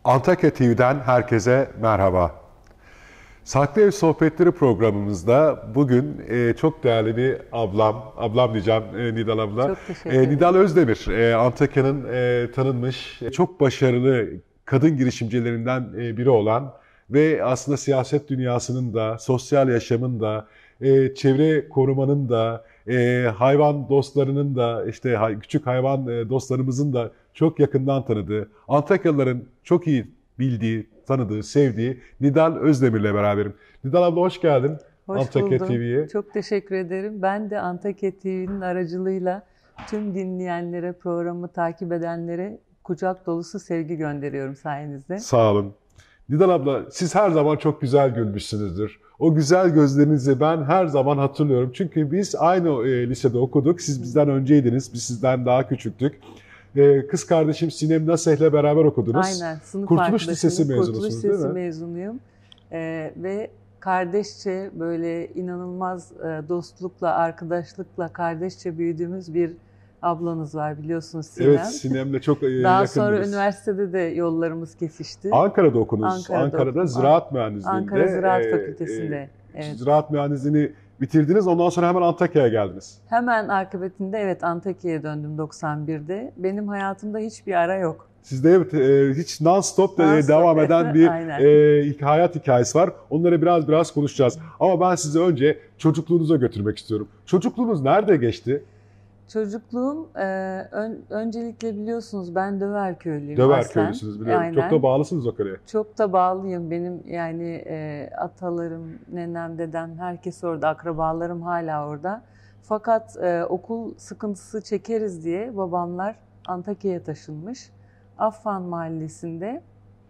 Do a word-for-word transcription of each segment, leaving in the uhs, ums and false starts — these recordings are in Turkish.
Antakya T V'den herkese merhaba. Saklı Ev Sohbetleri programımızda bugün e, çok değerli bir ablam, ablam diyeceğim e, Nidal abla. Çok teşekkür ederim. E, Nidal Özdemir, e, Antakya'nın e, tanınmış, e, çok başarılı kadın girişimcilerinden e, biri olan ve aslında siyaset dünyasının da, sosyal yaşamın da, e, çevre korumanın da, e, hayvan dostlarının da, işte hay, küçük hayvan e, dostlarımızın da çok yakından tanıdığı, Antakyalıların çok iyi bildiği, tanıdığı, sevdiği Nidal Özdemir'le beraberim. Nidal abla hoş geldin. Hoş Antakya buldum. T V'ye. Çok teşekkür ederim. Ben de Antakya T V'nin aracılığıyla tüm dinleyenlere, programı takip edenlere kucak dolusu sevgi gönderiyorum sayenizde. Sağ olun. Nidal abla, siz her zaman çok güzel gülmüşsünüzdür. O güzel gözlerinizi ben her zaman hatırlıyorum. Çünkü biz aynı e, lisede okuduk. Siz bizden önceydiniz, biz sizden daha küçüktük. E, kız kardeşim Sinem Naseh'le beraber okudunuz. Aynen. Sınıf Kurtuluş Lisesi mezunusunuz Kurtuluş değil Lisesi mi? mezunuyum. Ee, ve kardeşçe böyle inanılmaz e, dostlukla, arkadaşlıkla kardeşçe büyüdüğümüz bir ablanız var biliyorsunuz Sinem. Evet, Sinem'le çok e, yakındınız. Daha sonra üniversitede de yollarımız kesişti. Ankara'da okudunuz. Ankara'da, Ankara'da okudum. Ziraat Mühendisliği'nde. Ankara Ziraat e, Fakültesi'nde. e, Evet. Ziraat Mühendisliğini bitirdiniz. Ondan sonra hemen Antakya'ya geldiniz. Hemen akıbetinde evet Antakya'ya döndüm doksan birde. Benim hayatımda hiçbir ara yok. Sizde evet, e, hiç non-stop de, Non-stop, devam eden bir aynen. e, hayat hikayesi var. Onları biraz biraz konuşacağız. Ama ben sizi önce çocukluğunuza götürmek istiyorum. Çocukluğunuz nerede geçti? Çocukluğum e, ön, öncelikle biliyorsunuz ben Döverköylüyüm. Döver aslen. köylüsünüz biliyorum. Aynen. Çok da bağlısınız o kareye. Çok da bağlıyım. Benim yani e, atalarım, nenem, dedem herkes orada, akrabalarım hala orada. Fakat e, okul sıkıntısı çekeriz diye babamlar Antakya'ya taşınmış. Affan Mahallesi'nde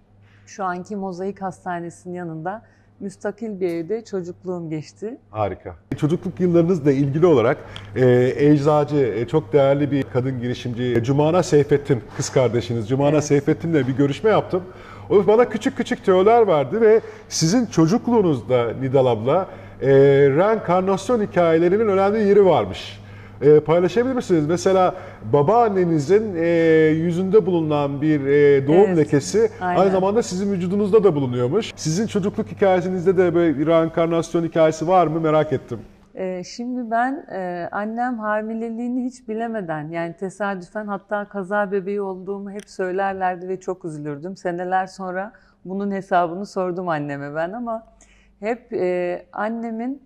şu anki Mozaik Hastanesi'nin yanında müstakil bir evde çocukluğum geçti. Harika. Çocukluk yıllarınızla ilgili olarak e, eczacı, e, çok değerli bir kadın girişimci Cumana Seyfettin, kız kardeşiniz Cumana Evet. Seyfettin'le bir görüşme yaptım. O bana küçük küçük tüyolar verdi ve sizin çocukluğunuzda Nidal abla e, reenkarnasyon hikayelerinin önemli yeri varmış. E, paylaşabilir misiniz? Mesela babaannenizin e, yüzünde bulunan bir e, doğum Evet, lekesi aynen. aynı zamanda sizin vücudunuzda da bulunuyormuş. Sizin çocukluk hikayenizde de böyle bir reenkarnasyon hikayesi var mı merak ettim. Ee, şimdi ben e, annem hamileliğini hiç bilemeden yani tesadüfen hatta kaza bebeği olduğumu hep söylerlerdi ve çok üzülürdüm. Seneler sonra bunun hesabını sordum anneme ben ama hep e, annemin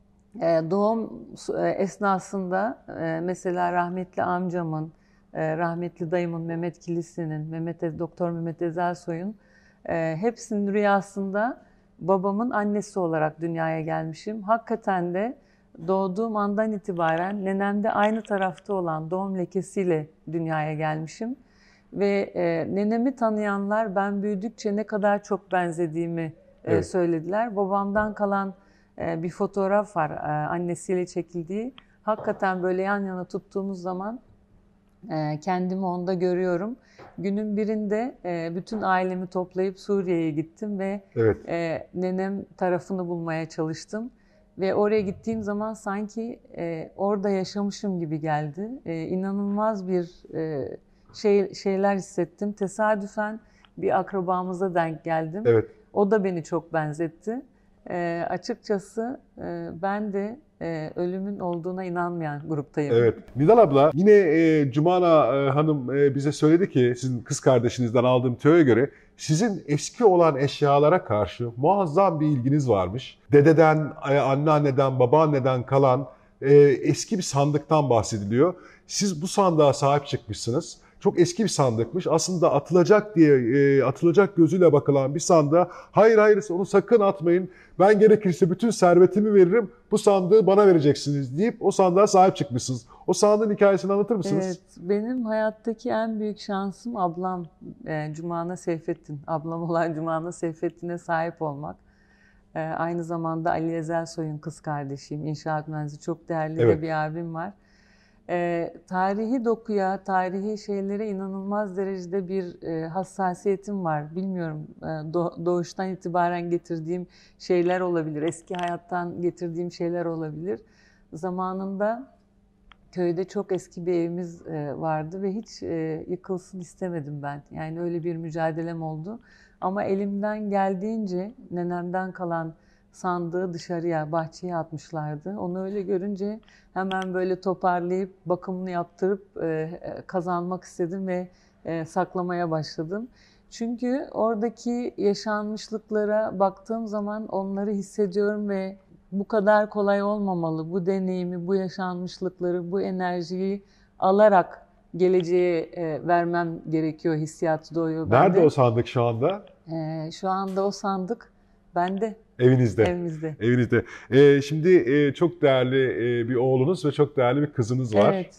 e, doğum e, esnasında e, mesela rahmetli amcamın, e, rahmetli dayımın Mehmet Kilisli'nin, Mehmet Doktor Mehmet Ezelsoy'un e, hepsinin rüyasında babamın annesi olarak dünyaya gelmişim. Hakikaten de doğduğum andan itibaren nenemde aynı tarafta olan doğum lekesiyle dünyaya gelmişim. Ve e, nenemi tanıyanlar ben büyüdükçe ne kadar çok benzediğimi e, Evet. söylediler. Babamdan kalan e, bir fotoğraf var e, annesiyle çekildiği. Hakikaten böyle yan yana tuttuğumuz zaman e, kendimi onda görüyorum. Günün birinde e, bütün ailemi toplayıp Suriye'ye gittim ve Evet. e, nenem tarafını bulmaya çalıştım. Ve oraya gittiğim zaman sanki e, orada yaşamışım gibi geldi. E, inanılmaz bir e, şey şeyler hissettim. Tesadüfen bir akrabamıza denk geldim. Evet. O da beni çok benzetti. E, açıkçası e, ben de e, ölümün olduğuna inanmayan gruptayım. Evet. Nidal abla yine e, Cumana e, Hanım e, bize söyledi ki sizin kız kardeşinizden aldığım tüyoya göre sizin eski olan eşyalara karşı muazzam bir ilginiz varmış. Dededen, e, anneanneden, babaanneden kalan e, eski bir sandıktan bahsediliyor. Siz bu sandığa sahip çıkmışsınız. Çok eski bir sandıkmış. Aslında atılacak diye, e, atılacak gözüyle bakılan bir sandığa hayır hayır onu sakın atmayın. Ben gerekirse bütün servetimi veririm. Bu sandığı bana vereceksiniz deyip o sandığa sahip çıkmışsınız. O sandığın hikayesini anlatır mısınız? Evet, benim hayattaki en büyük şansım ablam e, Cumana Seyfettin. Ablam olan Cumana Seyfettin'e sahip olmak. E, aynı zamanda Ali Ezelsoy'un kız kardeşiyim. İnşaat mühendisi çok değerli Evet. de bir abim var. E, tarihi dokuya, tarihi şeylere inanılmaz derecede bir e, hassasiyetim var. Bilmiyorum, e, do- doğuştan itibaren getirdiğim şeyler olabilir. Eski hayattan getirdiğim şeyler olabilir. Zamanında köyde çok eski bir evimiz e, vardı ve hiç e, yıkılsın istemedim ben. Yani öyle bir mücadelem oldu. Ama elimden geldiğince nenemden kalan sandığı dışarıya, bahçeye atmışlardı. Onu öyle görünce hemen böyle toparlayıp, bakımını yaptırıp e, kazanmak istedim ve e, saklamaya başladım. Çünkü oradaki yaşanmışlıklara baktığım zaman onları hissediyorum ve bu kadar kolay olmamalı. Bu deneyimi, bu yaşanmışlıkları, bu enerjiyi alarak geleceğe e, vermem gerekiyor hissiyatı doğuyor bende. Nerede o sandık şu anda? E, şu anda o sandık bende. Evinizde. Evimizde. Evinizde. Ee, şimdi e, çok değerli e, bir oğlunuz ve çok değerli bir kızınız var. Evet.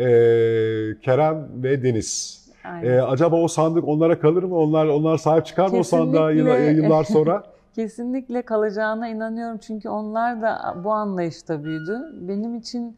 Ee, Kerem ve Deniz. Ee, acaba o sandık onlara kalır mı? Onlar onlar sahip çıkar mı Kesinlikle, o sandığa yıllar, yıllar sonra? Kesinlikle kalacağına inanıyorum. Çünkü onlar da bu anlayışta büyüdü. Benim için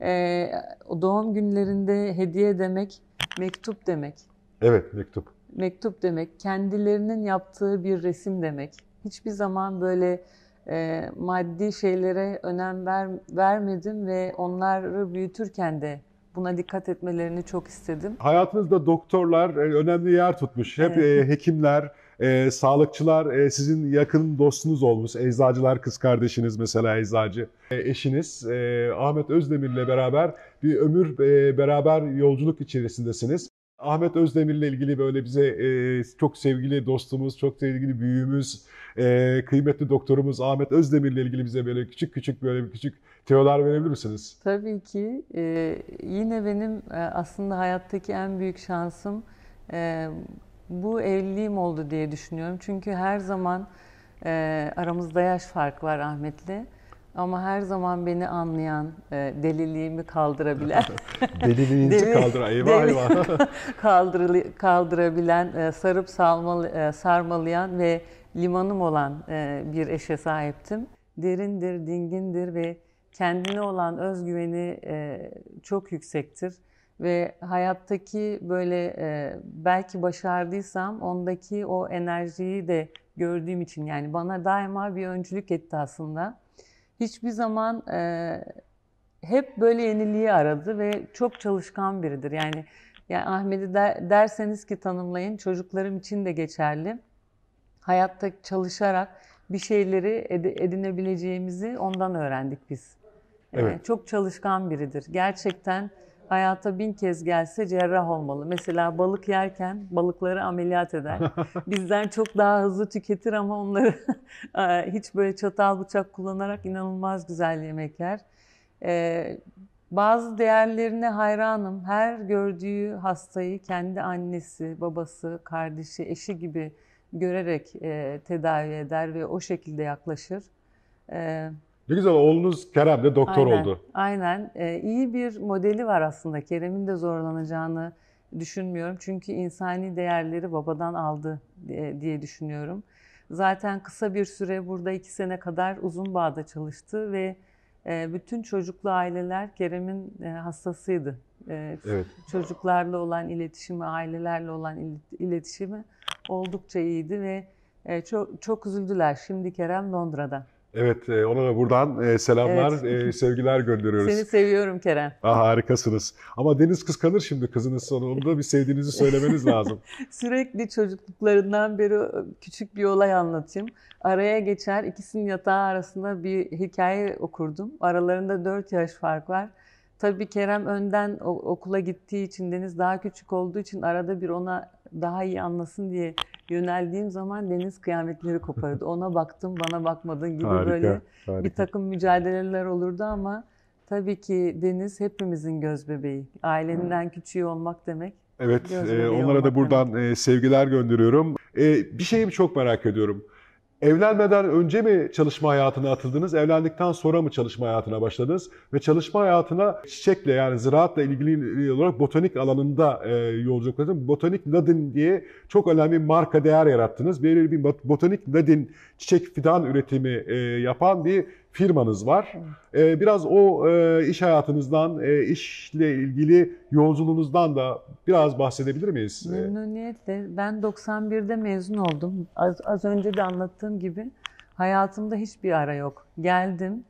e, doğum günlerinde hediye demek, mektup demek. Evet, mektup. Mektup demek, kendilerinin yaptığı bir resim demek. Hiçbir zaman böyle e, maddi şeylere önem ver, vermedim ve onları büyütürken de buna dikkat etmelerini çok istedim. Hayatınızda doktorlar e, önemli yer tutmuş. Hep Evet. e, hekimler, e, sağlıkçılar e, sizin yakın dostunuz olmuş. Eczacılar, kız kardeşiniz mesela eczacı. E, eşiniz e, Ahmet Özdemir'le beraber bir ömür e, beraber yolculuk içerisindesiniz. Ahmet Özdemir'le ilgili böyle bize e, çok sevgili dostumuz, çok sevgili büyüğümüz, e, kıymetli doktorumuz Ahmet Özdemir'le ilgili bize böyle küçük küçük böyle bir küçük tüyolar verebilir misiniz? Tabii ki. Ee, yine benim e, aslında hayattaki en büyük şansım e, bu evliliğim oldu diye düşünüyorum. Çünkü her zaman e, aramızda yaş farkı var Ahmet'le. Ama her zaman beni anlayan, e, deliliğimi kaldırabilen, Deliliğinizi Deli- kaldır, eyvah deli- eyvah. kaldırı- kaldırabilen, e, sarıp salmalı, e, sarmalayan ve limanım olan e, bir eşe sahiptim. Derindir, dingindir ve kendine olan özgüveni e, çok yüksektir. Ve hayattaki böyle e, belki başardıysam ondaki o enerjiyi de gördüğüm için yani bana daima bir öncülük etti aslında. Hiçbir zaman e, hep böyle yeniliği aradı ve çok çalışkan biridir. Yani, yani Ahmet'i der, derseniz ki tanımlayın, çocuklarım için de geçerli. Hayatta çalışarak bir şeyleri edinebileceğimizi ondan öğrendik biz. Evet. Ee, çok çalışkan biridir. Gerçekten hayata bin kez gelse cerrah olmalı. Mesela balık yerken balıkları ameliyat eder. Bizden çok daha hızlı tüketir ama onları hiç böyle çatal bıçak kullanarak inanılmaz güzel yemek yer. Ee, bazı değerlerine hayranım. Her gördüğü hastayı kendi annesi, babası, kardeşi, eşi gibi görerek e, tedavi eder ve o şekilde yaklaşır. E, Ne güzel, oğlunuz Kerem de doktor aynen, oldu. Aynen. E, iyi bir modeli var aslında. Kerem'in de zorlanacağını düşünmüyorum. Çünkü insani değerleri babadan aldı diye, diye düşünüyorum. Zaten kısa bir süre burada iki sene kadar uzun bağda çalıştı ve e, bütün çocuklu aileler Kerem'in e, hastasıydı. E, Evet. Çocuklarla olan iletişimi, ailelerle olan iletişimi oldukça iyiydi ve e, çok çok üzüldüler. Şimdi Kerem Londra'da. Evet, e, ona da buradan e, selamlar, Evet. e, sevgiler gönderiyoruz. Seni seviyorum Kerem. Ah, harikasınız. Ama Deniz kıskanır şimdi kızınız, onu da bir sevdiğinizi söylemeniz lazım. Sürekli çocukluklarından beri küçük bir olay anlatayım. Araya geçer, ikisinin yatağı arasında bir hikaye okurdum. Aralarında dört yaş fark var. Tabii Kerem önden okula gittiği için, Deniz daha küçük olduğu için arada bir ona daha iyi anlasın diye yöneldiğim zaman Deniz kıyametleri kopardı. Ona baktım, bana bakmadın gibi Harika, böyle harika. bir takım mücadeleler olurdu ama tabii ki Deniz hepimizin göz bebeği. Ailenden küçüğü olmak demek. Evet, Göz e, bebeği onlara da olmak buradan e, sevgiler gönderiyorum. E, bir şeyi çok merak ediyorum. Evlenmeden önce mi çalışma hayatına atıldınız, evlendikten sonra mı çalışma hayatına başladınız? Ve çalışma hayatına çiçekle yani ziraatla ilgili olarak botanik alanında e, yolculuk yaptınız. Botanik Nadin diye çok önemli bir marka değer yarattınız. Böyle bir Botanik Nadin çiçek fidan üretimi e, yapan bir firmanız var. E, biraz o e, iş hayatınızdan, e, işle ilgili yolculuğunuzdan da biraz bahsedebilir miyiz? Memnuniyetle. Ben doksan birde mezun oldum. Az, az önce de anlattığım gibi hayatımda hiçbir ara yok. Geldim,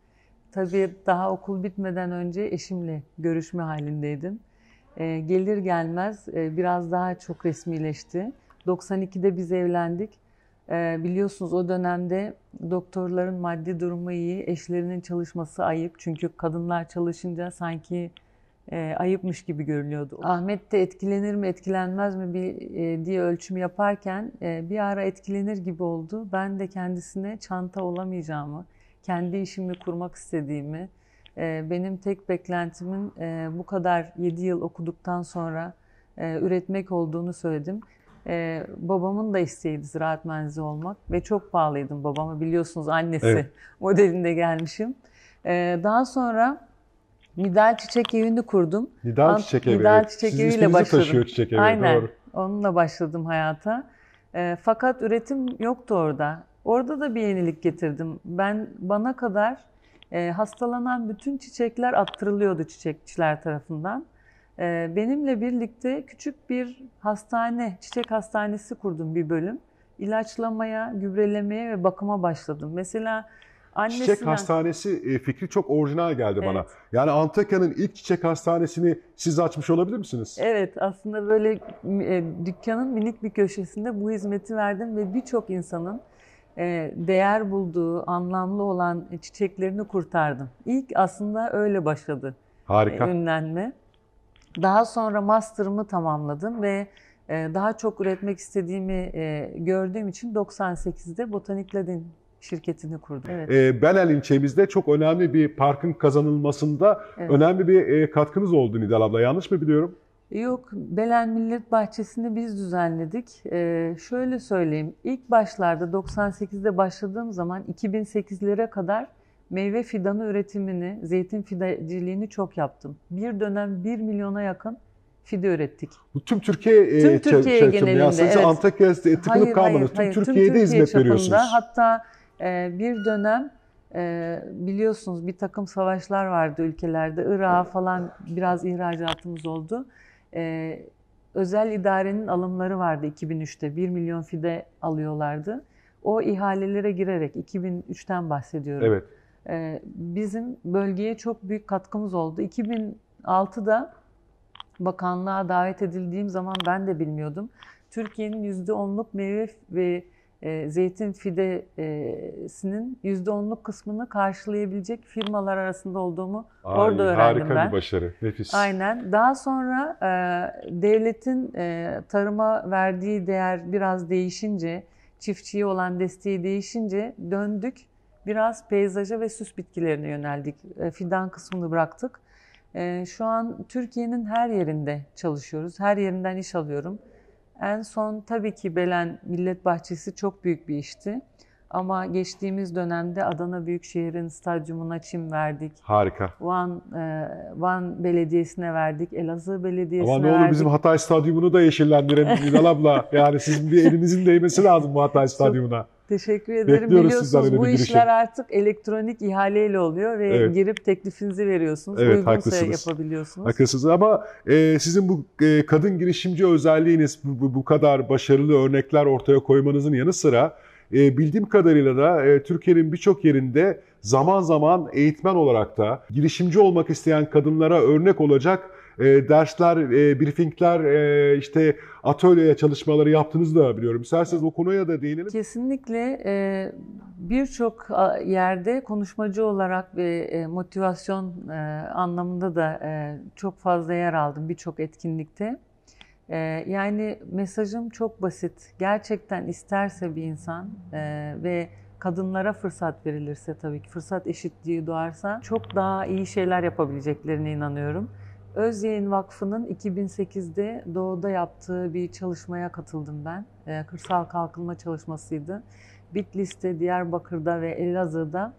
tabii daha okul bitmeden önce eşimle görüşme halindeydim. E, gelir gelmez e, biraz daha çok resmileşti. doksan ikide biz evlendik. E, biliyorsunuz o dönemde doktorların maddi durumu iyi, eşlerinin çalışması ayıp. Çünkü kadınlar çalışınca sanki e, ayıpmış gibi görülüyordu. Ahmet de etkilenir mi, etkilenmez mi bir, e, diye ölçüm yaparken e, bir ara etkilenir gibi oldu. Ben de kendisine çanta olamayacağımı, kendi işimi kurmak istediğimi, e, benim tek beklentimin e, bu kadar yedi yıl okuduktan sonra e, üretmek olduğunu söyledim. E, babamın da isteğiydi ziraat mühendisi olmak ve çok bağlıydım babama, biliyorsunuz annesi Evet. modelinde gelmişim. E, daha sonra Nidal Çiçek Evi'ni kurdum. Nidal Ant- Çiçek Evi. Nidal Evet. Çiçek Sizin Evi'yle isminizi başladım. taşıyor Çiçek Evi. Aynen. Doğru. Onunla başladım hayata. E, fakat üretim yoktu orada. Orada da bir yenilik getirdim. Ben bana kadar e, hastalanan bütün çiçekler attırılıyordu çiçekçiler tarafından. E, benimle birlikte küçük bir hastane, çiçek hastanesi kurdum, bir bölüm. İlaçlamaya, gübrelemeye ve bakıma başladım. Mesela annesinden... Çiçek Hastanesi e, fikri çok orijinal geldi bana. Evet. Yani Antakya'nın ilk çiçek hastanesini siz açmış olabilir misiniz? Evet, aslında böyle e, dükkanın minik bir köşesinde bu hizmeti verdim ve birçok insanın e, değer bulduğu, anlamlı olan çiçeklerini kurtardım. İlk aslında öyle başladı Harika. e, ünlenme. Daha sonra master'ımı tamamladım ve e, daha çok üretmek istediğimi e, gördüğüm için doksan sekizde Botanik Ladin şirketini kurdum. Evet. E, Benel ilçemizde çok önemli bir parkın kazanılmasında Evet. önemli bir e, katkınız oldu Nidal abla. Yanlış mı biliyorum? Yok, Belen Millet Bahçesi'ni biz düzenledik. Ee, şöyle söyleyeyim, ilk başlarda doksan sekizde başladığım zaman iki bin sekizlere kadar meyve fidanı üretimini, zeytin fideciliğini çok yaptım. Bir dönem bir milyona yakın fide ürettik. Bu tüm Türkiye e, Tüm Türkiye şey, genelinde, ya sadece evet. Antakya'ya tıkınıp Hayır, kalmadınız. hayır, Tüm hayır. Tüm Türkiye'de Türkiye hizmet çapında. veriyorsunuz. Hatta e, bir dönem e, biliyorsunuz bir takım savaşlar vardı ülkelerde. Irak'a falan biraz ihracatımız oldu. E, özel idarenin alımları vardı iki bin üçte. bir milyon fide alıyorlardı. O ihalelere girerek, iki bin üçten bahsediyorum. Evet. E, bizim bölgeye çok büyük katkımız oldu. iki bin altıda bakanlığa davet edildiğim zaman ben de bilmiyordum. Türkiye'nin yüzde onluk meyve ve e, zeytin fidesinin yüzde onluk kısmını karşılayabilecek firmalar arasında olduğumu Ay, orada öğrendim harika ben. bir başarı. Nefis. Aynen. Daha sonra e, devletin e, tarıma verdiği değer biraz değişince, çiftçiye olan desteği değişince döndük. Biraz peyzaja ve süs bitkilerine yöneldik. E, fidan kısmını bıraktık. E, şu an Türkiye'nin her yerinde çalışıyoruz. Her yerinden iş alıyorum. En son tabii ki Belen Millet Bahçesi çok büyük bir işti. Ama geçtiğimiz dönemde Adana Büyükşehir'in stadyumuna çim verdik. Harika. Van e, Van Belediyesi'ne verdik. Elazığ Belediyesi'ne Ama ne olur verdik. bizim Hatay Stadyumunu da yeşillendirelim Nidal abla. Yani sizin bir elinizin değmesi lazım bu Hatay Stadyumuna. Teşekkür ederim. Bekliyoruz sizden Biliyorsunuz öyle bu bir girişim. işler artık elektronik ihaleyle oluyor ve Evet. girip teklifinizi veriyorsunuz. Evet, Uygunsa haklısınız. yapabiliyorsunuz. Haklısınız ama e, sizin bu e, kadın girişimci özelliğiniz, bu, bu, bu kadar başarılı örnekler ortaya koymanızın yanı sıra e, bildiğim kadarıyla da e, Türkiye'nin birçok yerinde zaman zaman eğitmen olarak da girişimci olmak isteyen kadınlara örnek olacak e, dersler, e, briefingler, e, işte atölye çalışmaları yaptığınızı da biliyorum. İsterseniz o konuya da değinelim. Kesinlikle e, birçok yerde konuşmacı olarak ve e, motivasyon e, anlamında da e, çok fazla yer aldım birçok etkinlikte. E, yani mesajım çok basit. Gerçekten isterse bir insan e, ve kadınlara fırsat verilirse, tabii ki fırsat eşitliği doğarsa çok daha iyi şeyler yapabileceklerine inanıyorum. Özyayın Vakfı'nın iki bin sekizde Doğu'da yaptığı bir çalışmaya katıldım ben. E, kırsal kalkınma çalışmasıydı. Bitlis'te, Diyarbakır'da ve Elazığ'da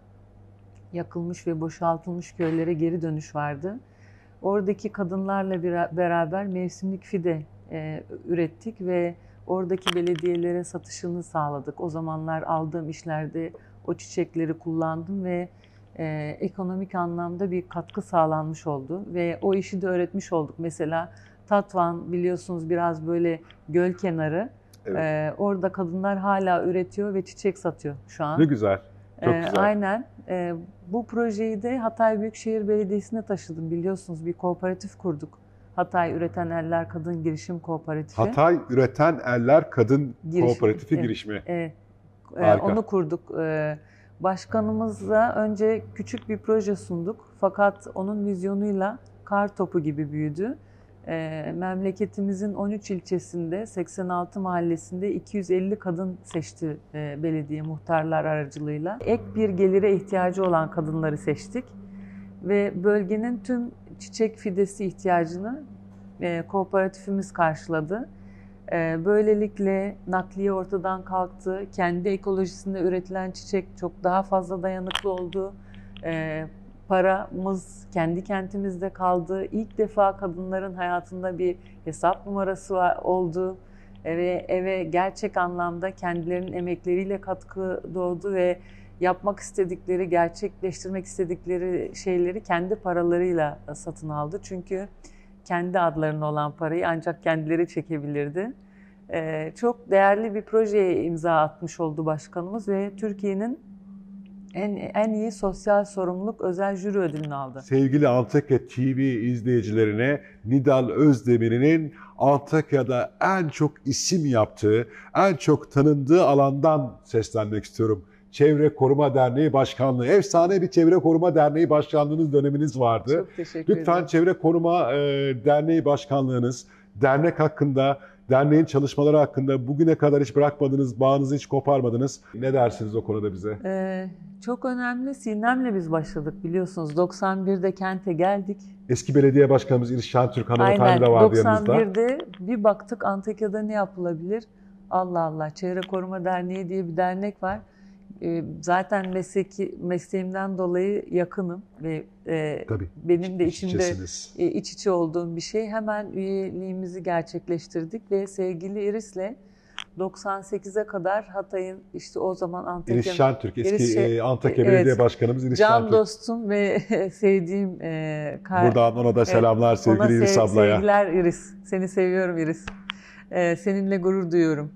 yakılmış ve boşaltılmış köylere geri dönüş vardı. Oradaki kadınlarla beraber mevsimlik fide e, ürettik ve oradaki belediyelere satışını sağladık. O zamanlar aldığım işlerde o çiçekleri kullandım ve e, ekonomik anlamda bir katkı sağlanmış oldu. Ve o işi de öğretmiş olduk. Mesela Tatvan biliyorsunuz biraz böyle göl kenarı. Evet. E, orada kadınlar hala üretiyor ve çiçek satıyor şu an. Ne güzel. Çok E, güzel. aynen. e, bu projeyi de Hatay Büyükşehir Belediyesi'ne taşıdım. Biliyorsunuz bir kooperatif kurduk. Hatay Üreten Eller Kadın Girişim Kooperatifi. Hatay Üreten Eller Kadın Girişim, Kooperatifi evet, girişimi. Evet. Harika. Onu kurduk. Başkanımızla önce küçük bir proje sunduk. Fakat onun vizyonuyla kar topu gibi büyüdü. Memleketimizin on üç ilçesinde, seksen altı mahallesinde iki yüz elli kadın seçti belediye muhtarlar aracılığıyla. Ek bir gelire ihtiyacı olan kadınları seçtik. Ve bölgenin tüm çiçek fidesi ihtiyacını kooperatifimiz karşıladı. Böylelikle nakliye ortadan kalktı. Kendi ekolojisinde üretilen çiçek çok daha fazla dayanıklı oldu. Paramız kendi kentimizde kaldı. İlk defa kadınların hayatında bir hesap numarası var, oldu. Ve eve gerçek anlamda kendilerinin emekleriyle katkı doğdu ve yapmak istedikleri, gerçekleştirmek istedikleri şeyleri kendi paralarıyla satın aldı. Çünkü kendi adlarına olan parayı ancak kendileri çekebilirdi. Ee, çok değerli bir projeye imza atmış oldu başkanımız ve Türkiye'nin en, en iyi sosyal sorumluluk özel jüri ödülünü aldı. Sevgili Antakya T V izleyicilerine Nidal Özdemir'in Antakya'da en çok isim yaptığı, en çok tanındığı alandan seslenmek istiyorum. Çevre Koruma Derneği Başkanlığı. Efsane bir Çevre Koruma Derneği Başkanlığınız döneminiz vardı. Çok teşekkür Lütfen ederim. Çevre Koruma e, Derneği Başkanlığınız, dernek hakkında, derneğin çalışmaları hakkında bugüne kadar hiç bırakmadınız, bağınızı hiç koparmadınız. Ne dersiniz o konuda bize? Ee, çok önemli. Sinem'le biz başladık biliyorsunuz. doksan birde kente geldik. Eski belediye başkanımız İris Şentürk hanımefendi de vardı yanımızda. doksan birde bir baktık Antakya'da ne yapılabilir? Allah Allah, Çevre Koruma Derneği diye bir dernek var. Zaten mesleki, mesleğimden dolayı yakınım ve e, Tabii, benim de iç içimde içesiniz. e, iç içe olduğum bir şey. Hemen üyeliğimizi gerçekleştirdik ve sevgili Iris'le doksan sekize kadar Hatay'ın işte o zaman Antakya... İris Şentürk, eski İris şey, Antakya evet, Belediye Başkanımız İris can Şentürk. dostum ve sevdiğim... E, kar... Buradan ona da selamlar evet, sevgili Iris sev, ablaya. Sevgiler Iris, seni seviyorum Iris. E, seninle gurur duyuyorum.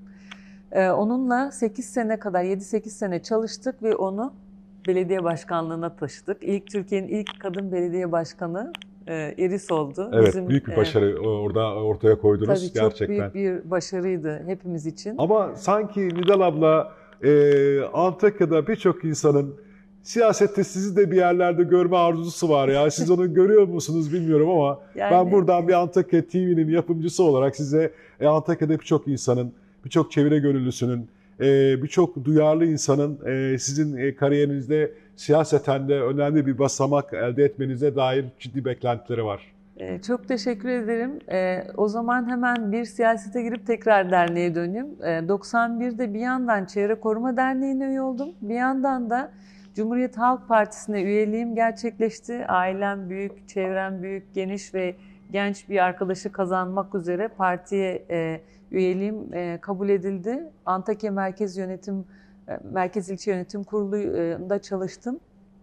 Onunla sekiz sene kadar, yedi sekiz sene çalıştık ve onu belediye başkanlığına taşıdık. İlk Türkiye'nin ilk kadın belediye başkanı Iris oldu. Evet, Bizim, büyük bir başarı orada ortaya koydunuz tabii gerçekten. Çok büyük bir başarıydı hepimiz için. Ama sanki Nidal abla e, Antakya'da birçok insanın siyasette sizi de bir yerlerde görme arzusu var ya. Siz onu görüyor musunuz bilmiyorum ama yani... ben buradan bir Antakya T V'nin yapımcısı olarak size e, Antakya'da birçok insanın, birçok çevre gönüllüsünün, birçok duyarlı insanın sizin kariyerinizde siyaseten de önemli bir basamak elde etmenize dair ciddi beklentileri var. Çok teşekkür ederim. O zaman hemen bir siyasete girip tekrar derneğe döneyim. doksan birde bir yandan Çevre Koruma Derneği'ne üye oldum. Bir yandan da Cumhuriyet Halk Partisi'ne üyeliğim gerçekleşti. Ailem büyük, çevrem büyük, geniş ve genç bir arkadaşı kazanmak üzere partiye üyeliğim kabul edildi. Antakya Merkez Yönetim Merkez İlçe Yönetim Kurulu'nda çalıştım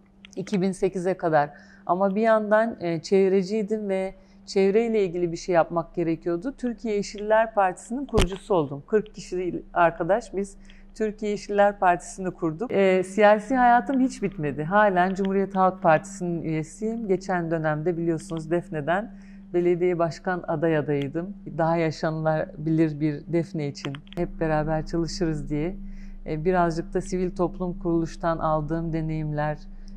iki bin sekize kadar. Ama bir yandan çevreciydim ve çevreyle ilgili bir şey yapmak gerekiyordu. Türkiye Yeşiller Partisi'nin kurucusu oldum. kırk kişi arkadaş biz Türkiye Yeşiller Partisi'ni kurduk. E, siyasi hayatım hiç bitmedi. Halen Cumhuriyet Halk Partisi'nin üyesiyim. Geçen dönemde biliyorsunuz Defne'den belediye başkan aday adayıydım. Daha yaşanılabilir bir Defne için hep beraber çalışırız diye. E, birazcık da sivil toplum kuruluştan aldığım deneyimler,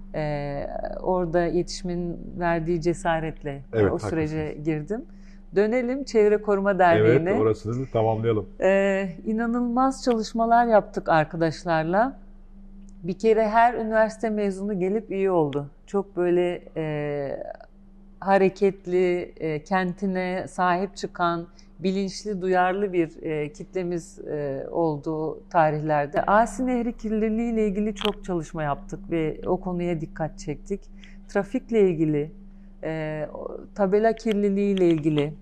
e, orada yetişmenin verdiği cesaretle evet, o sürece haklısınız. Girdim. Dönelim Çevre Koruma Derneği'ne. Evet, orasını tamamlayalım. Ee, inanılmaz çalışmalar yaptık arkadaşlarla. Bir kere her üniversite mezunu gelip üye oldu. Çok böyle e, hareketli, e, kentine sahip çıkan, bilinçli, duyarlı bir e, kitlemiz e, olduğu tarihlerde. Asi Nehri kirliliği ile ilgili çok çalışma yaptık ve o konuya dikkat çektik. Trafikle ilgili, e, tabela kirliliği ile ilgili,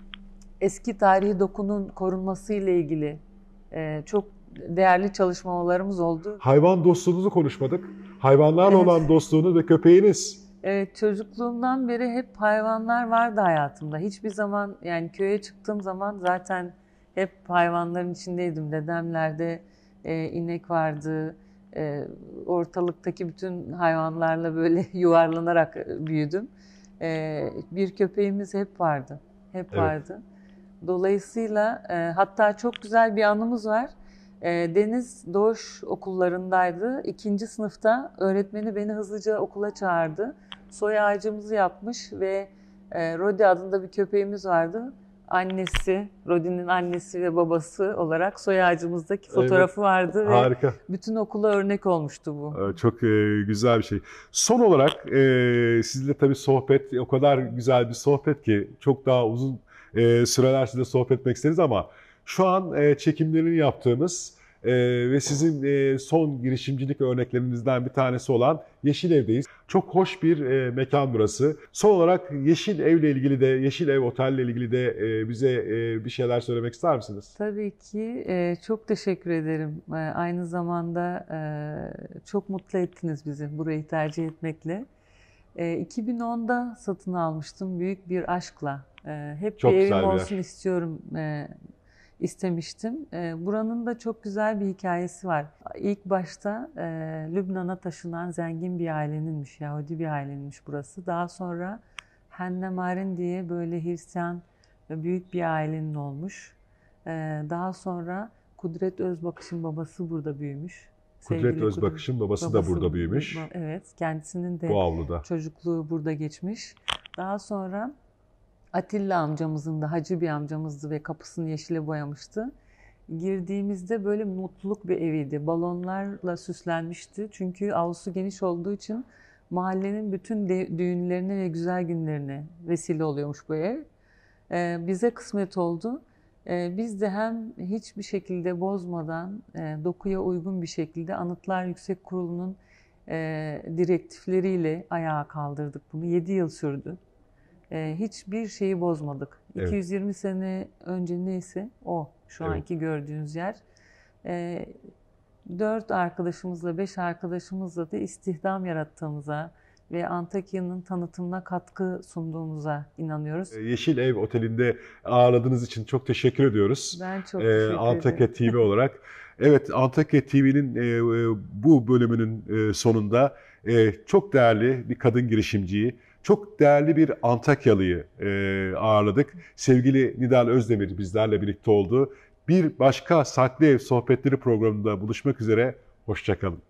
eski tarihi dokunun korunması ile ilgili e, çok değerli çalışmalarımız oldu. Hayvan dostluğunuzu konuşmadık. Hayvanlarla evet. olan dostluğunuz ve köpeğiniz. Evet, çocukluğumdan beri hep hayvanlar vardı hayatımda. Hiçbir zaman yani köye çıktığım zaman zaten hep hayvanların içindeydim. Dedemlerde e, inek vardı, e, ortalıktaki bütün hayvanlarla böyle yuvarlanarak büyüdüm. E, bir köpeğimiz hep vardı. Hep Evet. vardı. Dolayısıyla e, hatta çok güzel bir anımız var. E, Deniz Doğuş okullarındaydı. İkinci sınıfta öğretmeni beni hızlıca okula çağırdı. Soy ağacımızı yapmış ve e, Rodi adında bir köpeğimiz vardı. Annesi, Rodi'nin annesi ve babası olarak soy ağacımızdaki fotoğrafı Evet, vardı harika. ve bütün okula örnek olmuştu bu. Çok e, güzel bir şey. Son olarak e, sizinle tabii sohbet o kadar güzel bir sohbet ki çok daha uzun e, süreler sizinle sohbet etmek isteriz ama şu an e, çekimlerini yaptığımız e, ve sizin e, son girişimcilik örneklerinizden bir tanesi olan Yeşil Ev'deyiz. Çok hoş bir e, mekan burası. Son olarak Yeşil Ev'le ilgili de, Yeşil Ev Otel'le ilgili de e, bize e, bir şeyler söylemek ister misiniz? Tabii ki. E, çok teşekkür ederim. E, aynı zamanda e, çok mutlu ettiniz bizi burayı tercih etmekle. E, iki bin onda satın almıştım büyük bir aşkla. E, hep Çok bir güzel evim bir olsun yer. istiyorum, e, istemiştim. E, buranın da çok güzel bir hikayesi var. İlk başta e, Lübnan'a taşınan zengin bir aileninmiş, Yahudi bir aileninmiş burası. Daha sonra Hennemarin diye böyle Hristiyan ve büyük bir ailenin olmuş. E, daha sonra Kudret Özbakış'ın babası burada büyümüş. Kudret Sevgili Özbakış'ın babası, babası da burada büyümüş. Evet, kendisinin de Bu avluda. çocukluğu burada geçmiş. Daha sonra Atilla amcamızın da hacı bir amcamızdı ve kapısını yeşile boyamıştı. Girdiğimizde böyle mutluluk bir eviydi. Balonlarla süslenmişti. Çünkü avlusu geniş olduğu için mahallenin bütün de, düğünlerine ve güzel günlerine vesile oluyormuş bu ev. Ee, bize kısmet oldu. Ee, biz de hem hiçbir şekilde bozmadan e, dokuya uygun bir şekilde Anıtlar Yüksek Kurulu'nun e, direktifleriyle ayağa kaldırdık bunu. yedi yıl sürdü. E, hiçbir şeyi bozmadık. Evet. iki yüz yirmi sene önce neyse o şu Evet. anki gördüğünüz yer. E, dört arkadaşımızla, beş arkadaşımızla da istihdam yarattığımıza ve Antakya'nın tanıtımına katkı sunduğumuza inanıyoruz. Yeşil Ev Oteli'nde ağırladığınız için çok teşekkür ediyoruz. Ben çok Ee, teşekkür ederim. Antakya T V olarak. Evet, Antakya T V'nin e, bu bölümünün e, sonunda e, çok değerli bir kadın girişimciyi, çok değerli bir Antakyalı'yı e, ağırladık. Sevgili Nidal Özdemir bizlerle birlikte oldu. Bir başka Saklı Ev Sohbetleri programında buluşmak üzere, hoşça kalın.